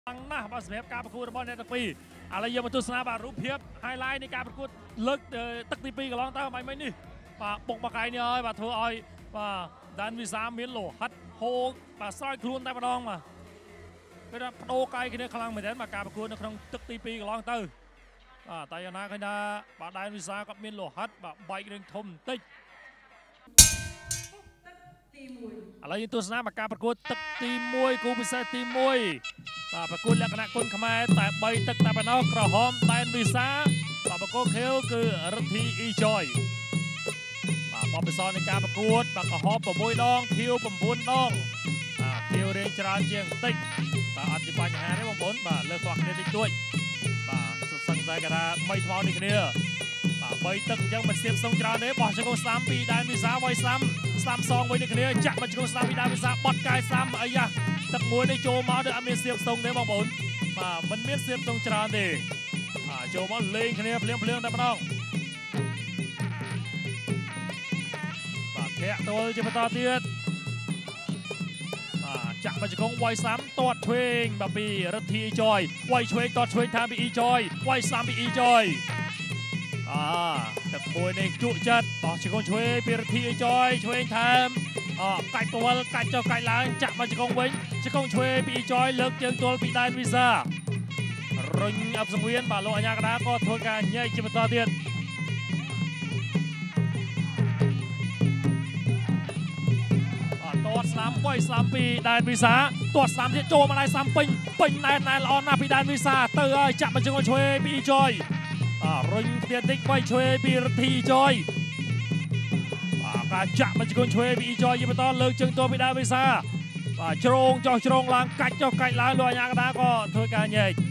ណាស់បាទសម្រាប់ការប្រកួតរបស់អ្នកទាំងពីរឥឡូវយើងមកទស្សនាបាទរូបភាព highlight នៃការប្រកួតលើកទឹកទី2កន្លងទៅមិញនេះបាទបុកបកាយនេះហើយបាទធ្វើឲ្យបាទដានវិសាមានលោហិតហូរបាទស្រោចខ្លួនតែម្ដងបាទគេថាបដូរកាយគ្នាខ្លាំងមែនទែនបាទការប្រកួតនៅក្នុងទឹកទី2កន្លងទៅបាទតែយ៉ាងណាឃើញថាបាទដានវិសាគាត់មានលោហិតបាទបែករឿងធំបន្តិចឥឡូវយើងទស្សនាមកការប្រកួតទឹកទី1គូពិសេសទី1បាទប្រកួតលក្ខណៈគុនខ្មែរតែ3ទឹកតែប៉ុណ្ណោះក្រហមតែនវិសាបាទប្រកួតខៀវគឺរិទ្ធីអ៊ីចយបាទបបិសរនៃការប្រកួតបាទក្រហម6ដងខៀវ9ដងបាទខៀវរៀងច្រើនជាងបន្តិចបាទអត់ជាបញ្ហាទេបងប្អូនបាទលើកខ្វះគ្នាតិចតួចបាទសិនតែគេថាថ្មីថ្មោនេះគ្នាបាទ3ទឹកអញ្ចឹងមិនស្ទាបស្ទងច្រើនទេបោះជង្គង់ស្ដាំពីដែនវិសាវាយស្ដាំសងវិញនេះគ្នាចាក់មកជង្គង់ស្ដាំពីដែនវិសាបត់កាយស្ដាំអីយ៉ាទឹកមួយនេះចូលមកដូចអត់មានស្ទាបស្ទងទេបងប្អូនបាទមិនមានស្ទាបស្ទងច្រើនទេចូលមកលេងគ្នាភ្លៀងតែម្ដងបាទធាក់ទល់ជាបន្តទៀតបាទចាក់មកជង្គង់វាយស្ដាំទាត់ឆ្វេងបាទពីរិទ្ធីអ៊ីចយវាយឆ្វេងទាត់ឆ្វេងតាមពីអ៊ីចយវាយស្ដាំពីអ៊ីចយទឹកមួយនេះជក់ចិត្តបោះជង្គង់ឆ្វេងពីរិទ្ធីអ៊ីចយឆ្វេងថែមកាច់ទល់កាច់ចុះកាច់ឡើងចាក់មកជង្គង់វិញជង្គង់ឆ្វេងពីអ៊ីចយលើកជើងទល់ពីដែនវិសារុញអបសង្វៀនបាទលោកអាញាកដាក៏ធ្វើការញែកជាបន្តទៀតទាត់ស្ដាំវាយស្ដាំពីដែនវិសាទាត់ស្ដាំទៀតចូលមកដៃស្ដាំពេញណែនល្អណាស់ពីដែនវិសាទៅហើយចាក់មកជង្គង់ឆ្វេងពីអ៊ីចយរុញទៀតតិចវាយឆ្វេងពីរិទ្ធីអ៊ីចយការចាក់មកជង្គង់ឆ្វេងពីអ៊ីចយយបន្តលើកជើងទល់ពីដែនវិសាបាទជ្រងចុះជ្រងឡើងកាច់ចុះកាច់ឡើងលោកអាញាកដាក៏ធ្វើការញែក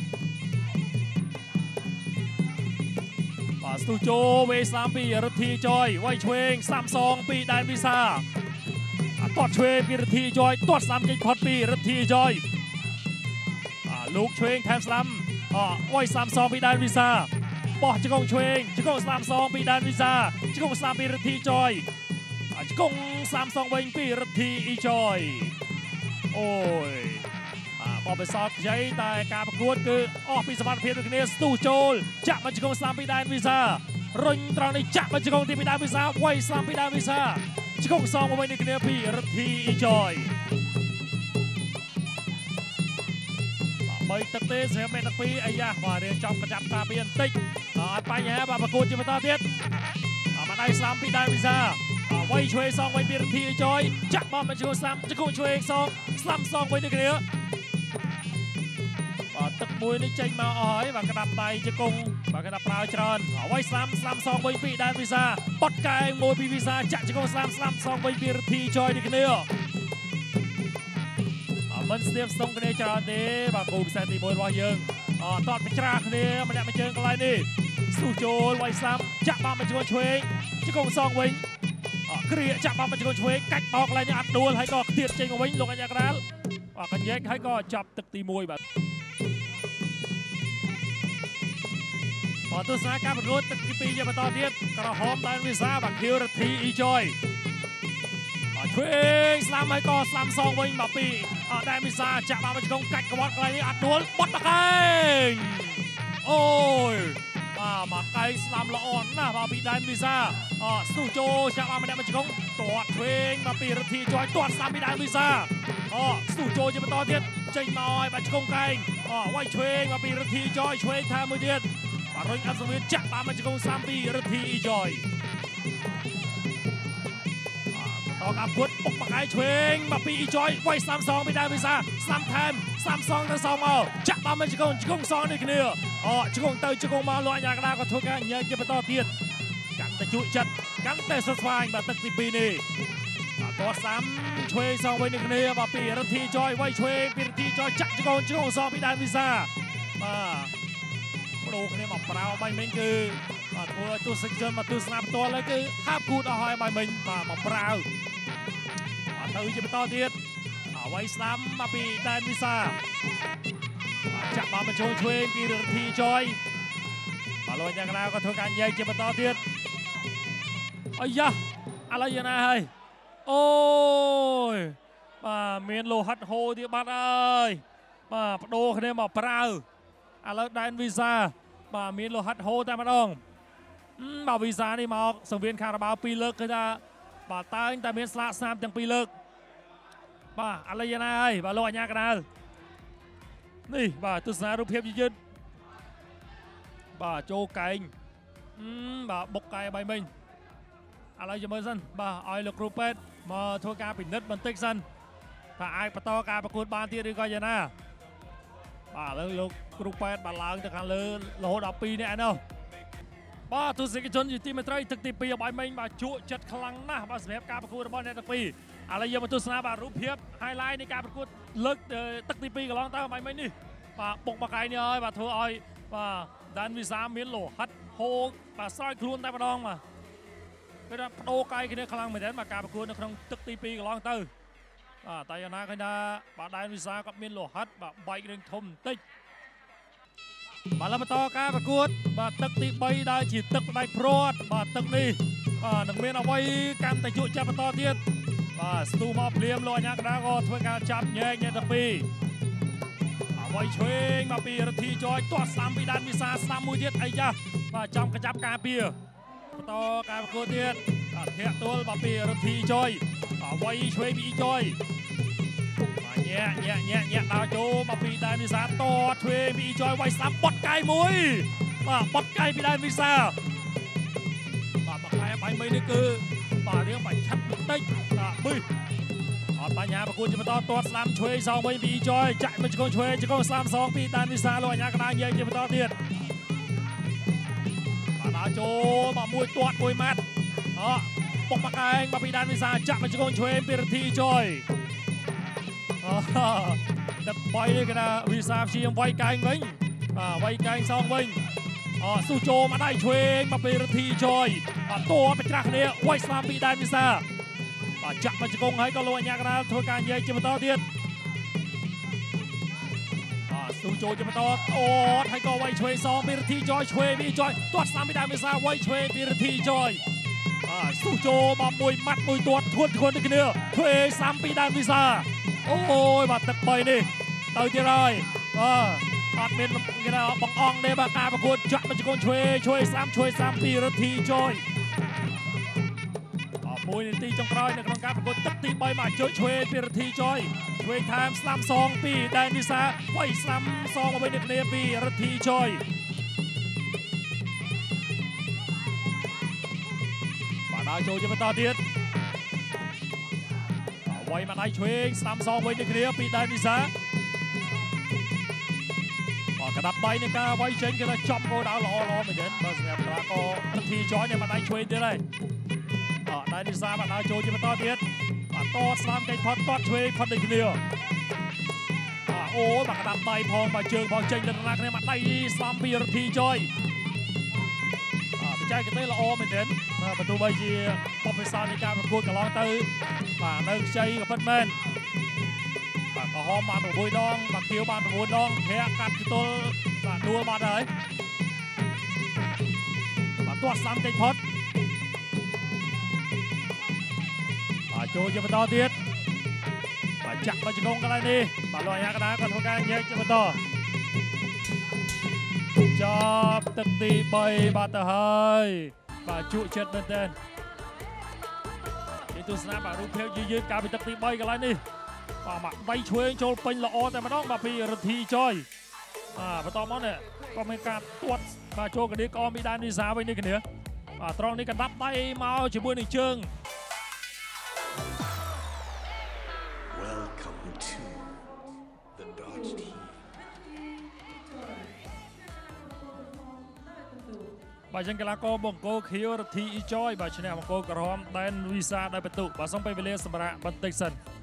បាទស្ទុះជោវេស្ដាំពីរិទ្ធីអ៊ីចយវាយឆ្វេងសាំសងពីដែនវិសាទាត់ឆ្វេងពីរិទ្ធីអ៊ីចយទាត់ស្ដាំចេញផុតពីរិទ្ធីអ៊ីចយលោកឆ្វេងថែមស្ដាំវាយសាំសងពីដែនវិសាបោះជង្គង់ឆ្វេងជង្គង់ស្ដាំសងពីដែនវិសាជង្គង់ស្ដាំពីរិទ្ធីចយជង្គង់ស្ដាំសងវិញពីរិទ្ធីអ៊ីចយអូយបបិសរខ្ចីតែការប្រកួតគឺអស់ពីសមត្ថភាពដូចគ្នាស្ទុះចូលចាក់មកជង្គង់ស្ដាំពីដែនវិសារុញត្រង់នេះចាក់មកជង្គង់ទីពីដែនវិសាវាយស្ដាំពីដែនវិសាជង្គង់សងមកវិញដូចគ្នាពីរិទ្ធីអ៊ីចយ3ទឹកទេសម្រាប់អ្នកទាំងពីរអាយ៉ាបាទរៀងចំកញ្ចាប់តាពីបន្តិចអត់បញ្ហាបាទប្រកួតជាបន្តទៀតមកដៃស្ដាំពីដែនវិសាវាយឆ្វេងសងវិញពីរិទ្ធីអ៊ីចយចាក់បោះមកជួយស្ដាំជង្គង់ឆ្វេងសងស្ដាំសងវិញដូចគ្នាបាទទឹកមួយនេះចេញមកអស់ហើយបាទក្តាប់ដៃជង្គង់បាទគេថាប្រើច្រើនវាយស្ដាំសងវិញពីដែនវិសាបត់កែងមួយពីវិសាចាក់ជង្គង់ស្ដាំសងវិញពីរិទ្ធីអ៊ីចយដូចគ្នាមិនស្ទាបស្ទងគ្នាច្រើនទេបាទគូពិសេសទី1របស់យើងតតបញ្ច្រាគ្នាម្នាក់មួយជើងកន្លែងនេះស្ទុះចូលវាយស្ដាំចាក់បានមកជង្គង់ឆ្វេងជង្គង់សងវិញគ្រាចាក់បានមកជង្គង់ឆ្វេងកាច់បោកកន្លែងនេះអត់ដួលហើយក៏ខ្ទាតចេញមកវិញលោកអាញាកដាលកញ្ញែកហើយក៏ចាប់ទឹកទី1បាទទស្សនាការប្រកួតទឹកទី2ជាបន្តទៀតក្រហមដែនវិសាបាទខៀវរិទ្ធីអ៊ីចយឆ្វេងស្ដាំហើយក៏ស្ដាំសងវិញមកពីដែនវិសាចាក់បានមកជង្គង់កាច់ក្បត់កន្លែងនេះអត់ដួលបត់បកែងអូយបាទមកកែងស្ដាំល្អណាស់មកពីដែនវិសាស្ទុះចូលចាក់បានម្នាក់មកជង្គង់ទាត់ឆ្វេងមកពីរិទ្ធីជួយទាត់ស្ដាំពីដែនវិសាស្ទុះចូលជាបន្តទៀតចេញមកឲ្យបាទជង្គង់កែងវាយឆ្វេងមកពីរិទ្ធីជួយឆ្វេងថាមួយទៀតបាទរុញអត់សង្វៀនចាក់បានមកជង្គង់ស្ដាំពីរិទ្ធីជួយការពុតបុកបកាយឆ្វេងមកពីអ៊ីចយវាយស្ដាំសងពីដែនវិសាស្ដាំថែមស្ដាំសងទៅសងមកចាក់បានមកជង្គង់សងនេះគ្នាជង្គង់ទៅជង្គង់មកលោកអាញាកដាក៏ធ្វើការញែកជាបន្តទៀតកាន់តែជក់ចិត្តកាន់តែស្វាញបាទទឹកទី2នេះទាត់ស្ដាំឆ្វេងសងវិញនេះគ្នាមកពីរិទ្ធីចយវាយឆ្វេងពីរិទ្ធីចយចាក់ជង្គង់សងពីដែនវិសាបាទបដូរគ្នាមកប្រៅបាយមិញគឺធ្វើទស្សនិកជនមកទស្សនាផ្ទាល់ហើយគឺហាប់គូតអស់ហើយបាយមិញបាទមកប្រៅទៅជាបន្តទៀតវាយស្ដាំមកពីដែនវិសាចាក់បានមកចូលឆ្វេងពីរិទ្ធីចយបាទលោកអាញាកដាក៏ធ្វើការញែកជាបន្តទៀតអាយ៉ាឥឡូវយ៉ាងណាហើយអូយបាទមានលោហិតហូរទៀតបាត់ហើយបាទបដូរគ្នាមកប្រើឥឡូវដែនវីសាបាទមានលោហិតហូតែម្ដងបាទវីសានេះមកសង្វៀនខារ៉ាបាវ2លើកគឺថាបាទតែងតែមានស្លាកស្នាមទាំង2លើកបាទឥឡូវយ៉ាងណាហើយបាទលោកអាជ្ញាកណ្ដាលនេះបាទទស្សនារូបភាពយឺតបាទចូលកែងបាទបុកកែបៃមិញឥឡូវចាំមើលសិនបាទឲ្យលោកគ្រូពេទ្យមកធ្វើការពិនិត្យបន្តិចសិនថាអាចបន្តការប្រកួតបានទៀតឬក៏យ៉ាងណាបាទឥឡូវលោកគ្រូពេទ្យបានឡើងទៅខាងលើរហូតដល់2នាក់ឯណោះបាទទស្សនិកជនជាទីមេត្រីទឹកទី2អបាយមិញបាទជក់ចិត្តខ្លាំងណាស់បាទសម្រាប់ការប្រកួតរបស់អ្នកទាំងពីរឥឡូវយើងមកទស្សនាបាទរូបភាព highlight នៃការប្រកួតលើកទឹកទី2កន្លងទៅអបាយមិញនេះបាទបុកបកាយនេះហើយបាទធ្វើឲ្យបាទដានវីសាមានលោហិតហូបាទស្រោចខ្លួនតែម្ដងបាទគេថាបដូរកាយគ្នាខ្លាំងមែនទែនបាទការប្រកួតនៅក្នុងទឹកទី2កន្លងទៅបាទតែយ៉ាងណាឃើញថាបាទដានវីសាគាត់មានលោហិតបាទបែករឿងធំបន្តិចបាទឡើងបន្តការប្រកួតបាទទឹកទី3ដែលជាទឹកផ្ដាច់ព្រាត់បាទទឹកនេះបាទនឹងមានអ្វីកាន់តែជក់ចិត្តបន្តទៀតបាទស្ទូមកភ្លាមលោកអាជ្ញាកណ្ដាលក៏ធ្វើការចាប់ញែកអ្នកទាំងពីរអ្វីឆ្វេងមកពីរទ្ធីចយទាត់ស្ដាំពីដានវិសាស្ដាំមួយទៀតអីយ៉ាបាទចំកចាប់ការពារបន្តការប្រកួតទៀតបាទធាក់ទល់មកពីរទ្ធីចយអ្វីឆ្វេងពីចយបាទញាក់ដល់ចូលមកពីដានវិសាតឆ្វេងពីចយវាយស្ដាំបត់កាយមួយបាទបត់កាយពីដានវិសាបាទបត់កាយបាយមីនេះគឺបាទរៀងបាច់ឆាត់បន្តិចបាទប៊ឺអត់បញ្ហាប្រកួតជាបន្តទាត់ស្ដាំឆ្វេងសងវិញពីចយចាក់មកជង្គង់ឆ្វេងជង្គង់ស្ដាំសងពីដានវិសាលោកអាជ្ញាកណ្ដាលនិយាយជាបន្តទៀតបាទដល់ចូលមកមួយទាត់មួយម៉ាត់បុកបកែងមកពីដានវិសាចាក់មកជង្គង់ឆ្វេងពីរទ្ធីចយទឹក3នេះគេថាវិសាព្យាយាមវាយកែងវិញបាទវាយកែងសងវិញស៊ូចូលមកដៃឆ្វេងមកពីរទ្ធីចយបាទតបច្រាស់គ្នាវាយស្លាប់ពីដានវិសាបាទចាក់មកជង្គង់ហើយក៏លោកអាជ្ញាកណ្ដាលធ្វើការនិយាយជាបន្តទៀតស៊ូចូលជាបន្តអូតហើយក៏វាយឆ្វេងសងពីរទ្ធីចយឆ្វេងពីចយទាត់ស្លាប់ពីដានវិសាវាយឆ្វេងពីរទ្ធីចយស៊ូចូលមកមួយម៉ាត់មួយទាត់ធ្ងន់ដូចគ្នាឆ្វេងសាំពីដានវិសាអូយបាទទឹក3នេះទៅទៀតហើយអត់មានគេថាបងអង្គទេបាទការប្រកួតចាក់មកជង្គង់ឆ្វេងសាំពីរទ្ធីចយ1នាទីចុងក្រោយនៅក្នុងការប្រកួតទឹកទី3មកជួយឆ្វេងពីរទ្ធីចយឆ្វេងថែមស្ដាំសងពីដែនវិសាវាយស្ដាំសងមកវិញគ្នាពីរទ្ធីចយបាទដល់ចូលជាបន្តទៀតវាយមកដៃឆ្វេងស្ដាំសងវិញគ្នាពីដែនវិសាបាទកដាប់ដៃនៃការវាយចេញគេថាចំគោលដៅល្អមែនទេបាទសម្រាប់កីឡាកររទ្ធីចយនេះមកដៃឆ្វេងទៀតហើយដែនវិសាបាទដល់ចូលជាបន្តទៀតបាទតស្ដាំកេងផុតទាត់ឆ្វេងផុតដូចគ្នាអូយបាទកដាប់ដៃផងបាទជើងផងចេញទៅដំណាក់គ្នាមកដៃស្ដាំពីរទ្ធីចយបច្ចេកទេសល្អមែនទេបាទបើទោះបីជាបបិសានៃការប្រកួតកន្លងទៅបាទនៅខ្ចីក៏ពិតមែនបាទក្រហមបាន6ដងបាទខៀវបាន9ដងធាក់កាត់ទល់បាទដួលបាត់ហើយបាទទាត់ស្ដាំកេងផុតបាទចូលជាបន្តទៀតបាទចាក់មកជង្គង់កន្លែងនេះបាទលោកអាជ្ញាកណ្ដាលក៏ធ្វើការញែកជាបន្តចប់ទឹកទី3បាទទៅហើយបាទជក់ចិត្តមែនតើនេះទស្សនាបាទរូបភាពយឺតកាលពីទឹកទី3កន្លែងនេះបាទមកដៃឆ្វេងចូលពេញល្អតែម្ដងបាទពីរទ្ធីចយបន្តមកនេះក៏មានការទាត់បាទចូលកណ្ដៀកកមីដានវិសាវិញនេះគ្នាបាទត្រង់នេះកណ្ដាប់ដៃមកជាមួយនឹងជើងបាទយ៉ាងកីឡាករបង្គោលខៀវរទ្ធីចយបាទឈ្នះបង្គោលក្រហមដែនវិសាដោយបន្ទុកបាទសូមពេលវេលាសម្រាប់បន្តិចសិន